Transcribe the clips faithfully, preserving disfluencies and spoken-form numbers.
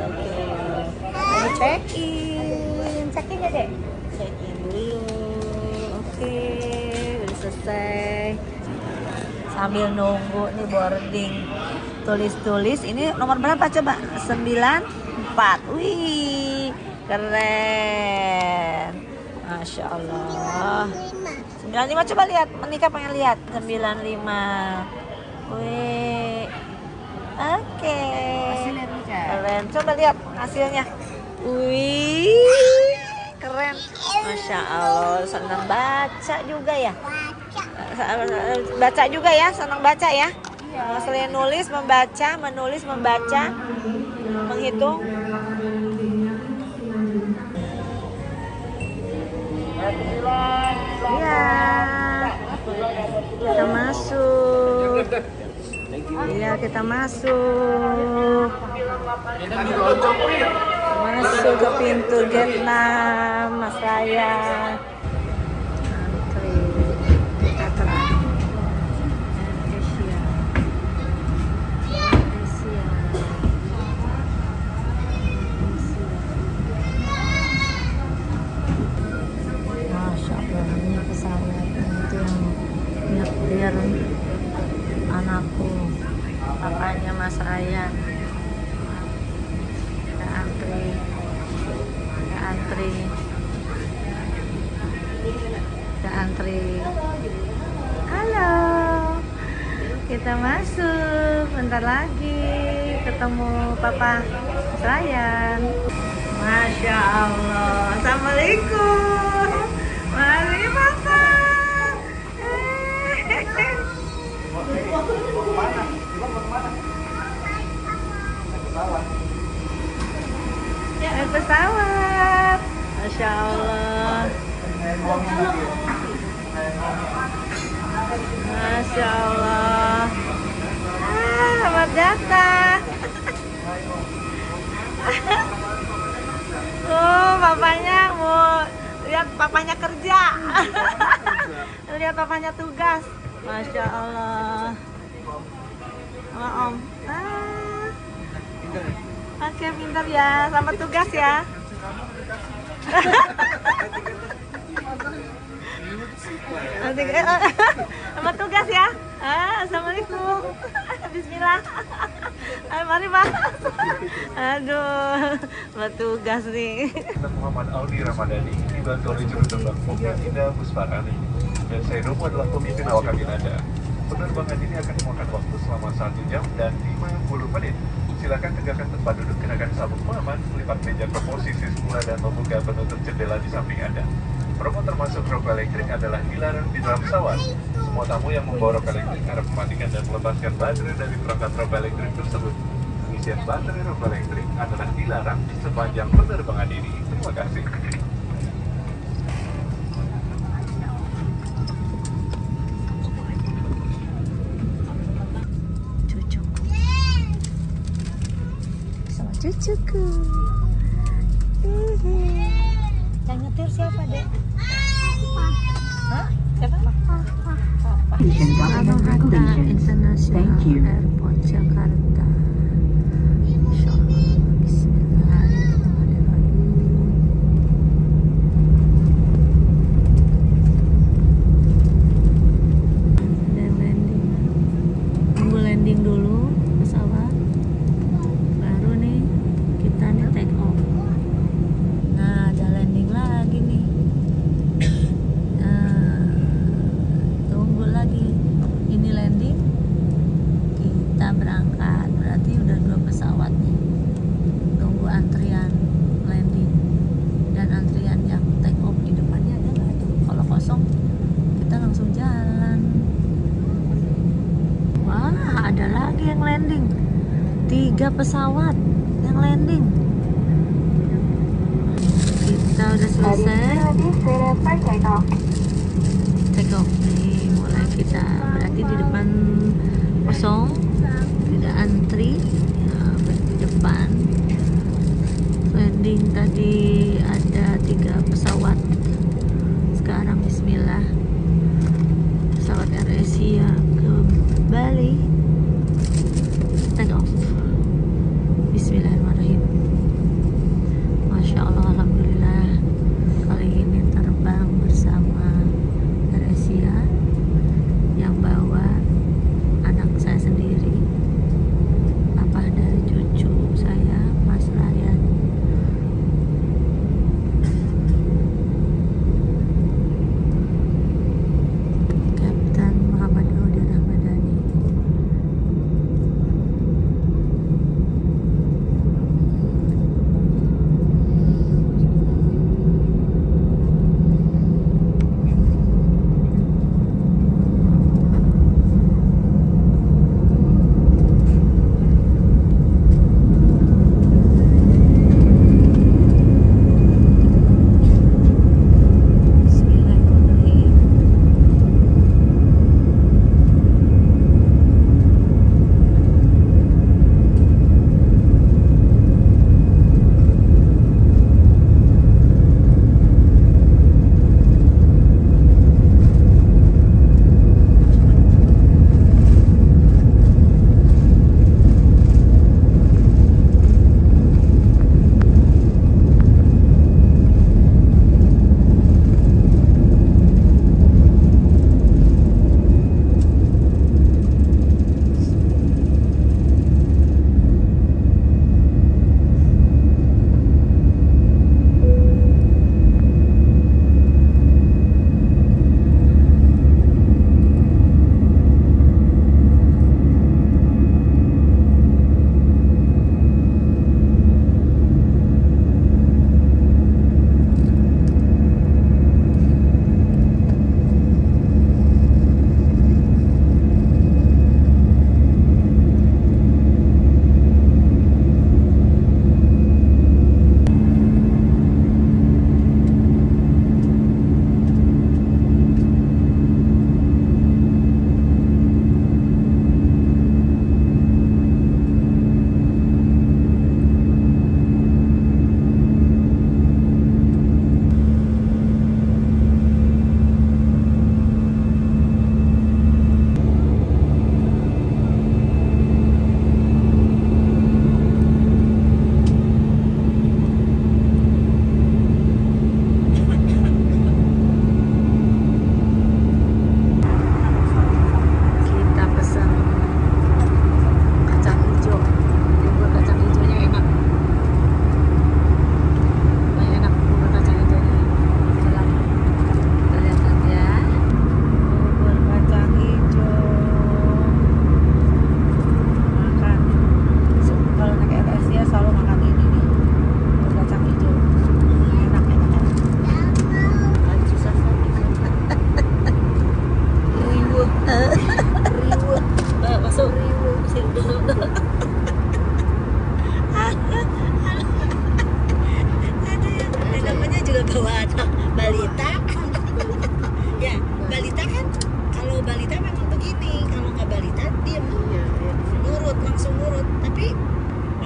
Oke. Ayo check in. Check in ya, Dek? Check in dulu. Oke, udah selesai. Sambil nunggu nih boarding. Tulis-tulis. Ini nomor berapa coba? sembilan empat. Wih, keren. Masya Allah. sembilan lima coba lihat. Menikah pengen lihat. sembilan lima. Wih. Oke. Keren. Coba lihat hasilnya. Wih, keren. Masya Allah. Senang baca juga ya. Baca juga ya. Senang baca ya. Selain nulis, membaca, menulis, membaca, menghitung. Iya, kita masuk. Iya, kita masuk. Masuk ke pintu gate enam, Mas Raya. Antri. Kita terakhir. Asia. Asia. Masya Allah, ini pesawat itu yang nyetir anakku, papanya Mas Raya. Kita antri, kita antri, kita antri. Halo, kita masuk. Bentar lagi ketemu Papa Mas Raya. Masya Allah. Assalamualaikum. Mari Papa. Naik pesawat. Masya Allah. Masya Allah. Ah, selamat datang. Oh, papanya mau lihat papanya kerja. Lihat papanya tugas. Masya Allah. Sama Om. Ah. Oke, pintar ya. Selamat tugas ya. Selamat tugas ya. Ah, Assalamualaikum. Bismillah. Ayo, mari Pak. Aduh, selamat tugas nih. Muhammad Aldi Ramadhani dibantu oleh juru terbang Mobil Indah Busparani. Dan saya Romo adalah pemimpin awak kabin Anda. Penerbangan ini akan memakan waktu selama satu jam dan lima puluh menit. Silakan tegakkan tempat duduk, kenakan sabuk pengaman, lipat meja ke posisi semula dan membuka penutup jendela di samping Anda. Perokok termasuk rokok elektrik adalah dilarang di dalam pesawat. Semua tamu yang membawa rokok elektrik harus mematikan dan melepaskan baterai dari perangkat rokok elektrik tersebut. Pengisian baterai rokok elektrik adalah dilarang sepanjang penerbangan ini. Terima kasih. Cucuku. Yang nyetir siapa, Dek? Hah? Siapa? Papa. Soekarno-Hatta International Airport Jakarta. Insyaallah. Bismillahirrahmanirrahim. Dan landing. Tunggu landing dulu pesawat. Baru nih kita nih take off. Nah, ada landing lagi nih. Nah, tunggu lagi. Ini landing. Kita berangkat. Berarti udah dua pesawat nih. Tunggu antrian landing dan antrian yang take off di depannya ada nggak tuh? Kalau kosong kita langsung jalan. Wah, ada lagi yang landing. Tiga pesawat yang landing. Kita udah selesai. Take off nih, mulai kita berarti di depan kosong, tidak antri. Nah, di depan landing tadi ada tiga pesawat. Sekarang Bismillah, pesawat AirAsia ke Bali. Take off. Bismillahirrahmanirrahim.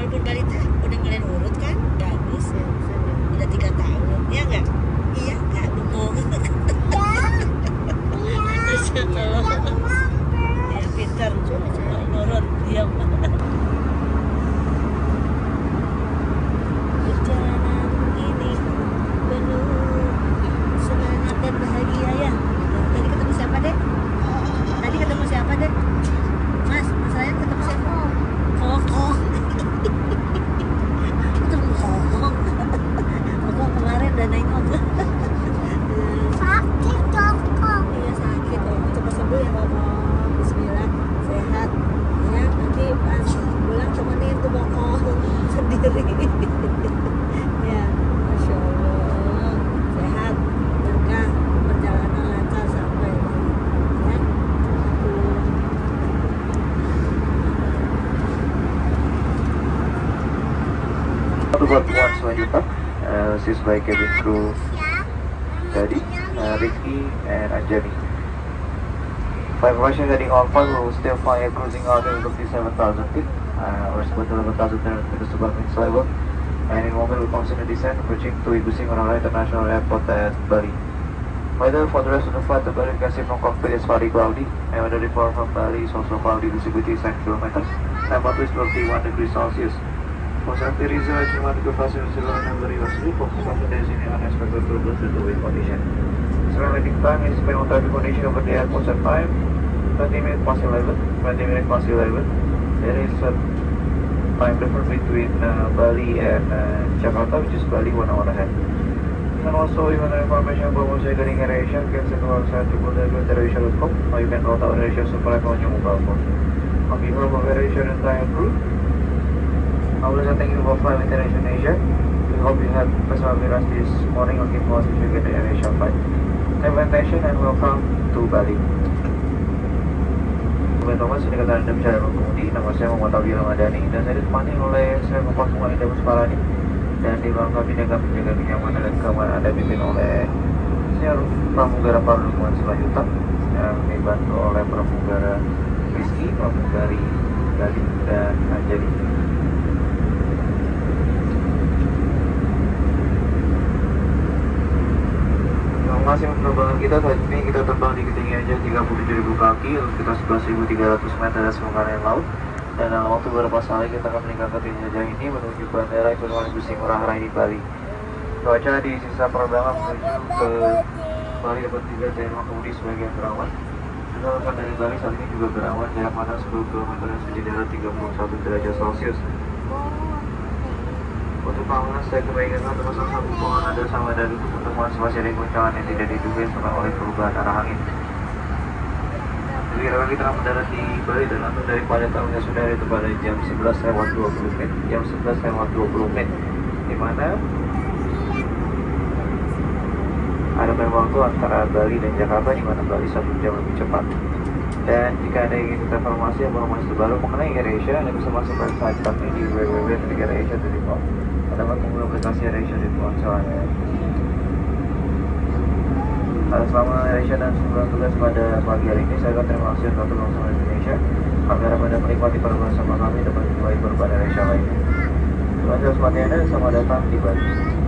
walaupun balita udah ngeliat urut kan bagus, udah tiga tahun ya nggak? Iya nggak bengong. Ya pintar nurut diam. Perjalanan ini penuh semangat dan bahagia ya. Tadi ketemu siapa dek? Tadi ketemu siapa dek? Mas, mas Ryan ketemu siapa? Koko. Ketemu Koko. Koko kemarin udah nengok. Sakit Koko. Iya sakit. Oh, cepat sembuh ya Koko. Bismillah, sehat. Ya, nanti pas pulang temenin tuh Koko sendiri. Ya, Masya Allah. Sehat, berkah, perjalanan lancar sampai ya. Untuk pertemuan selanjutnya, uh, this by cabin crew Daddy, uh, Rizky, and Anjani. For information heading on flight, we will still fly a cruising altitude of fifty-seven thousand feet, uh, or eleven thousand three hundred meters above mean sea level, and in a moment we will continue descent, approaching to Igusti Ngurah Rai International Airport at Bali. Weather for the rest of the flight, the Bali you can see from cockpit is partly cloudy, and weather report from Bali is also cloudy, visibility is ten kilometers, temperature is twenty-one degrees Celsius. For safety reasons, I cannot go faster than zero number you are sleep. Focus on today's in unexpected turbulence due to wind condition. Surrounding time is spent on traffic condition over the airport at time twenty minutes past eleven. twenty minutes past eleven. There is a time difference between uh, Bali and uh, Jakarta, which is Bali one hour ahead. And also, even the information about what's getting AirAsia, you can send to our website to go to airasia dot com, or you can download our AirAsia Super app on your mobile phone. On behalf of AirAsia and entire crew, I would like to thank you for flying with AirAsia Asia. We hope you have persevered this morning or keep us if you get the AirAsia flight. Have attention and welcome to Bali. Teman-teman, sini kata Anda bicara mengemudi. Nama saya Muhammad Tauhid Ramadhani dan saya ditemani oleh saya Bapak Kumar Indah Musparani, dan di belakang kami dengan menjaga kenyamanan dan keamanan Anda dipimpin oleh saya pramugara Pardukuman selanjutnya yang dibantu oleh pramugara Rizky, pramugari Gading dan Anjani. Masih penerbangan kita saat ini kita terbang di ketinggian aja tiga puluh tujuh ribu kaki, lalu kita sebelas ribu tiga ratus meter dari permukaan laut, dan dalam waktu beberapa saat kita akan meninggalkan ketinggian aja ini menuju bandara Internasional Igusti Ngurah Rai di Bali. Cuaca di sisa penerbangan menuju ke Bali dapat tiga dan mengemudi sebagian berawan. Sedangkan dari Bali saat ini juga berawan, jarak pandang sepuluh kilometer dan suhu udara tiga puluh satu derajat Celcius. Untuk pengamanan saya kebagian termasuk satu hubungan ada sama dari pertemuan masih ada guncangan yang tidak diduga disebabkan oleh perubahan arah angin. Kira-kira kita akan mendarat di Bali dan langsung dari pada tahunnya sudah itu pada jam sebelas lewat dua puluh menit, jam sebelas lewat dua puluh menit, di mana ada waktu antara Bali dan Jakarta, di mana Bali satu jam lebih cepat. Dan jika ada yang ingin informasi yang informasi terbaru mengenai AirAsia, Anda bisa masuk ke website kami di w w w titik airasia titik com. Dapat mengunduh aplikasi AirAsia di ponsel Anda. Selama AirAsia dan sebelum tugas pada pagi hari ini, saya akan terima kasih untuk langsung Indonesia. Kami harap Anda menikmati penerbangan sama kami dapat menikmati penerbangan AirAsia lainnya. Terima kasih atas perhatiannya, selamat datang di Bali.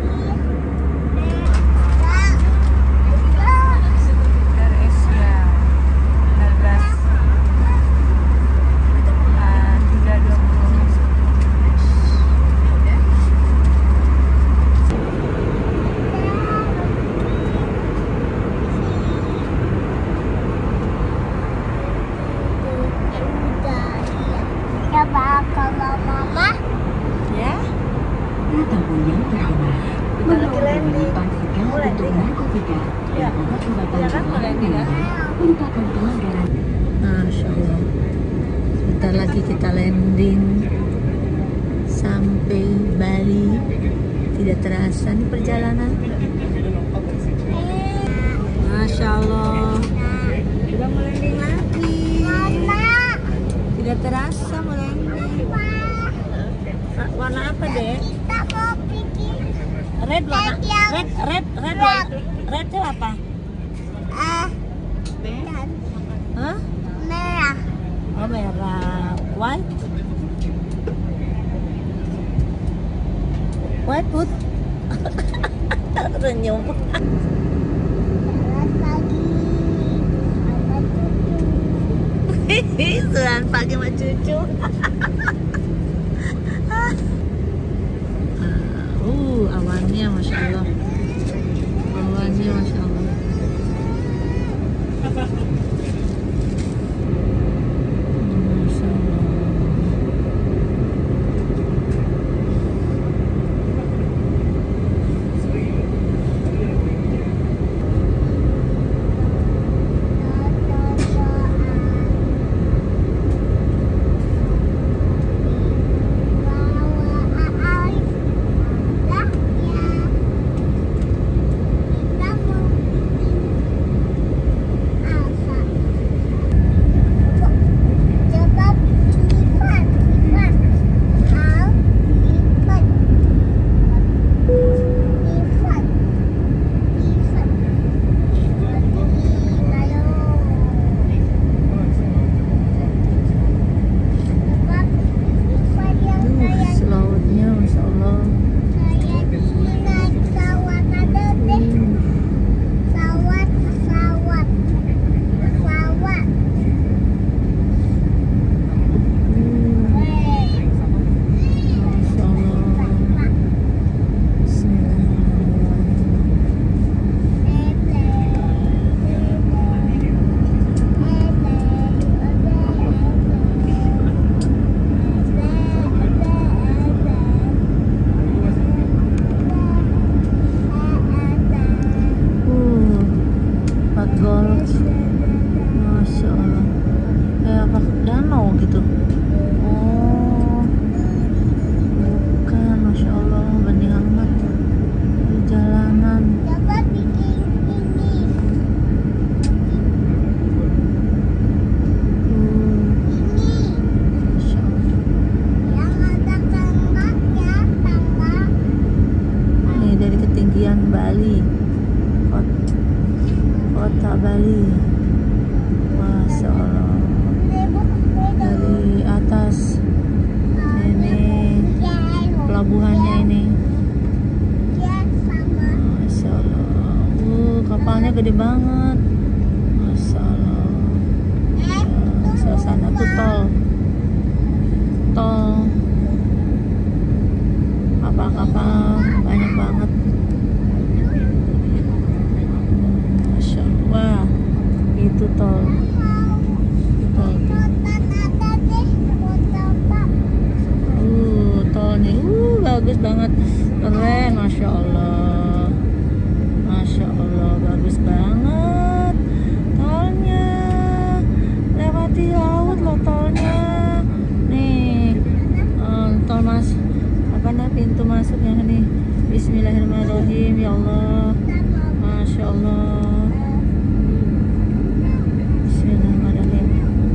Kalau mama Ya, Tamu yang terhormat, kita lagi landing. pastikan Mau untuk landing? narkotika Ya. dan obat-obatan Ya kan, mau landing ya? merupakan pelanggaran. Masya Allah. Sebentar lagi kita landing sampai Bali. Tidak terasa nih perjalanan. Masya Allah. Udah mau landing lagi. Tidak terasa mau landing. Warna apa deh? kita mau bikin Red warna. Red, red, red, red. Red itu apa? ah dan Hah? merah. Oh merah. White. senyum. Selamat pagi. Ada cucu. Selamat pagi sama cucu. uh, awannya masya Allah. Awannya masya Allah. Masya Allah. Masya Allah, kayak apa danau gitu. Oh, bukan, Masya Allah, benih amat di jalanan. Coba bikin ini. Uh, Ini Masya Allah. yang ada tangga ya, tangga. Ini dari ketinggian Bali, kota, kota Bali. Masya Allah, dari atas ini pelabuhannya ini. Ya sama. Masya Allah, uh, kapalnya gede banget. Masya Allah. Eh, Uh, suasana tuh tol, tol, kapal-kapal banyak banget. Masya Allah, itu tol, tol tuh. ada deh foto Pak. Uh, tolnya, uh, bagus banget, keren, Masya Allah, Masya Allah, bagus banget tolnya, lewati laut loh tolnya, nih, eh, tol mas, apa nah pintu masuknya nih, Bismillahirrahmanirrahim, ya Allah, Masya Allah, Bismillahirrahmanirrahim.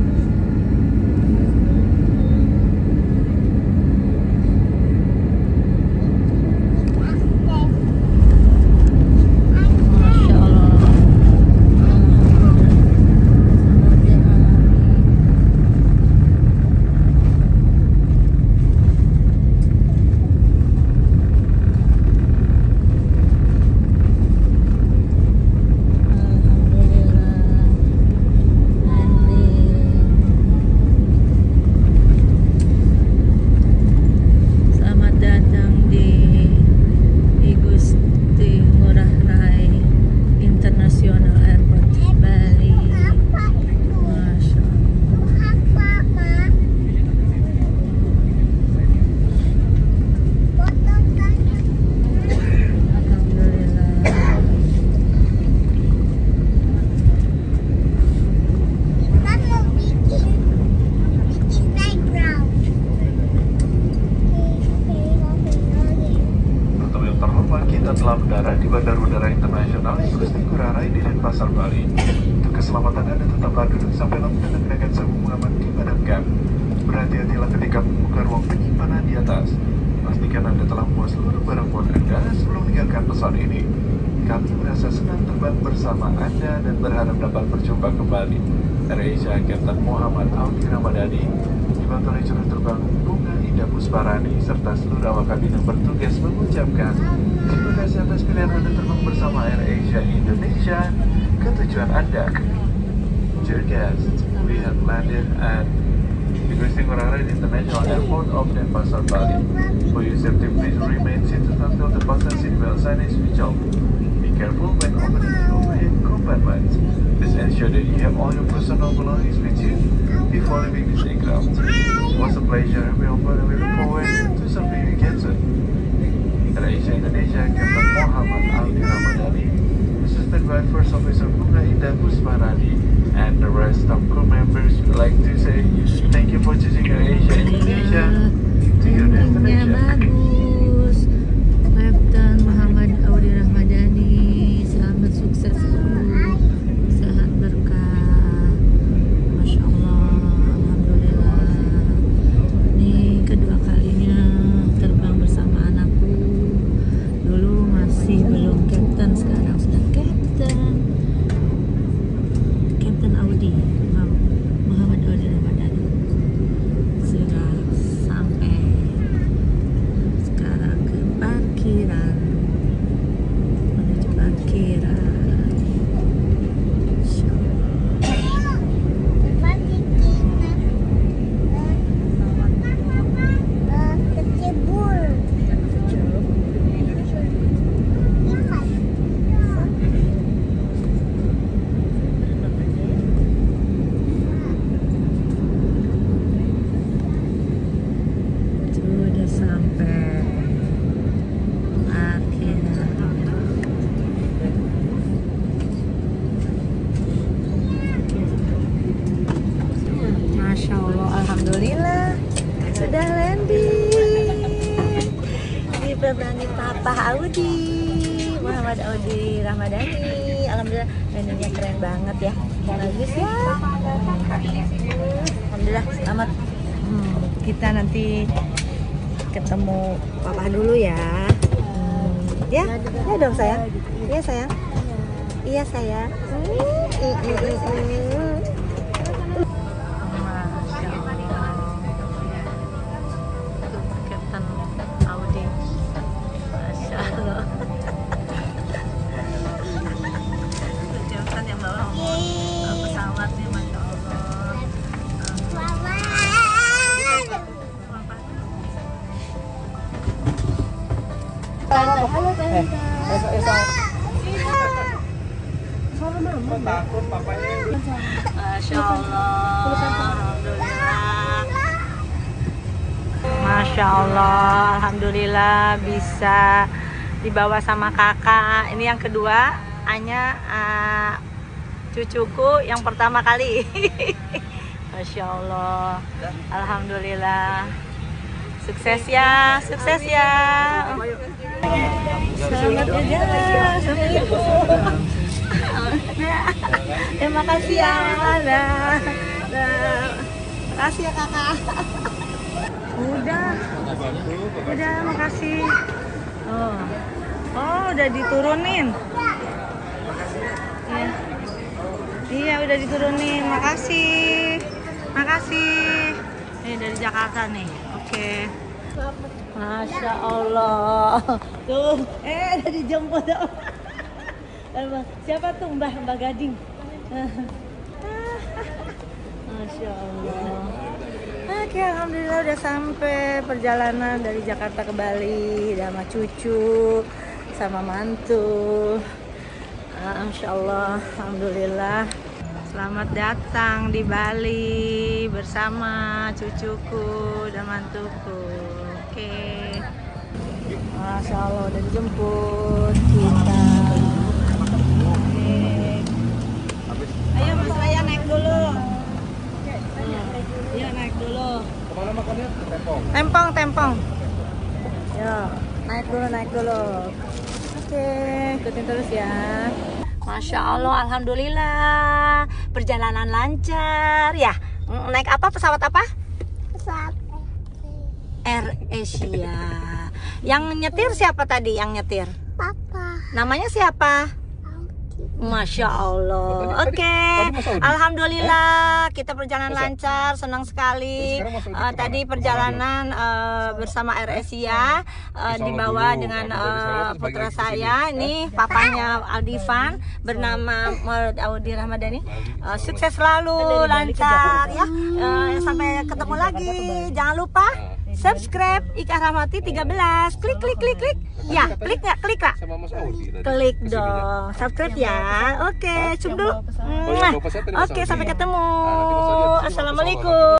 Masya Allah. Selamat datang di Igusti Ngurah Rai International Airport Bali. Apa itu? Masya Allah. Apa, Ma? Foto tanya. Alhamdulillah. Kita mau bikin bikin background. Untuk yang terhormat, kita telah mendarat di Bandar Udara Internasional Igusti Ngurah Rai di Denpasar, Bali. Untuk keselamatan Anda tetaplah duduk sampai lampu tanda gerakan sabuk pengaman dipadamkan. Berhati-hatilah ketika membuka ruang penyimpanan di atas. Pastikan Anda telah membawa seluruh barang bawaan Anda sebelum meninggalkan pesawat ini. Kami merasa senang terbang bersama Anda dan berharap dapat berjumpa kembali. AirAsia Kapten Muhammad Alfi Ramadhani, dibantu oleh juru terbang Bunga Indah Pusparani serta seluruh awak kabin yang bertugas mengucapkan terima kasih. S M S pilihan Anda terbang bersama AirAsia Indonesia ke tujuan Anda. Dear guests, we have landed at Igusti Ngurah Rai International Airport of Denpasar, Bali. For your safety, please remain seated until the fasten seatbelt sign is switched off. Be careful when opening the overhead compartments. Please ensure that you have all your personal belongings with you before leaving this aircraft. It was a pleasure having you on board and we look forward to serving you again soon. AirAsia Indonesia, Captain Muhammad Aldi Ramadhani, assisted by First Officer Bunga Indah Pusparani, and the rest of crew members would like to say thank you for choosing AirAsia Indonesia to your destination. Bagus, Kapten Muhammad Aldi Ramadhani, selamat sukses selalu, sehat berkah, masya Allah, alhamdulillah. Ini kedua kalinya terbang bersama anakku. Dulu masih belum kapten, sekarang sudah kapten. Kapten Audi Muhammad Aldi Ramadhani sudah sampai sekarang ke parkiran, menuju parkiran. Insyaallah. Sudah sampai parkiran. Masya Allah, alhamdulillah sudah landing. Diberangi Papa Audi Muhammad Aldi Ramadhani. Alhamdulillah landingnya keren banget ya, bagus ya. Alhamdulillah selamat. Hmm, kita nanti ketemu Papa dulu ya. Hmm, ya, ya dong sayang. Iya sayang. Iya sayang. Hmm, mm, mm, mm, mm. Masya Allah. Kapten Audi. Masya Allah. Kapten yang bawa pesawatnya, Masya Allah. Halo, Tante. Takut papanya. Masya Allah, alhamdulillah. Masya Allah, alhamdulillah bisa dibawa sama kakak. Ini yang kedua, Anya, uh, cucuku yang pertama kali. Masya Allah, alhamdulillah. Sukses ya, sukses ya. Selamat berjalan. Terima kasih ya. Dah. Dah. Makasih ya kakak. Udah. Udah, makasih. Oh. Oh, udah diturunin. Iya. Iya, udah diturunin. Makasih. Makasih. Ini dari Jakarta nih. Oke. Masya Allah. Tuh, eh udah dijemput. Siapa tuh Mbah Mbah Gading? Masya Allah. Oke, alhamdulillah udah sampai perjalanan dari Jakarta ke Bali sama cucu, sama mantu. Masya Allah, alhamdulillah. Selamat datang di Bali bersama cucuku dan mantuku. Oke. Masya Allah udah dijemput kita. Ayo Mas Raya naik dulu. Iya naik dulu. Kemana makannya? Tempong. Tempong, tempong. Yo, naik dulu, naik dulu. Oke, ikutin terus ya. Masya Allah, alhamdulillah. Perjalanan lancar ya. Naik apa? Pesawat apa? Pesawat AirAsia. Yang nyetir siapa tadi yang nyetir? Papa. Namanya siapa? Audi. Masya Allah. Oke, tadi mau Saudi? alhamdulillah kita perjalanan Masa? lancar, senang sekali. Eh, sekarang mau Saudi Eh, kemana? tadi perjalanan eh, bersama AirAsia eh, Insya dibawa Allah dulu. dengan Kamu dari sana, eh, terus balik putra lagi ke sini. saya. Ini papanya Aldivan bernama Maulid Audi Ramadhani. Eh, sukses selalu, lancar ya. Eh, sampai ketemu lagi. Jangan lupa subscribe Ika Rahmati tiga belas. Klik klik klik klik. Ya, klik nggak? Klik nggak? Sama Mas Audi tadi. Klik Kesininya. dong, subscribe ya. Oke, cium dulu. Oh iya, Mwah. bapak saya tadi Mas Oke, Audi. sampai ketemu. Ah, nanti Mas Audi habis ini mau ke Assalamualaikum.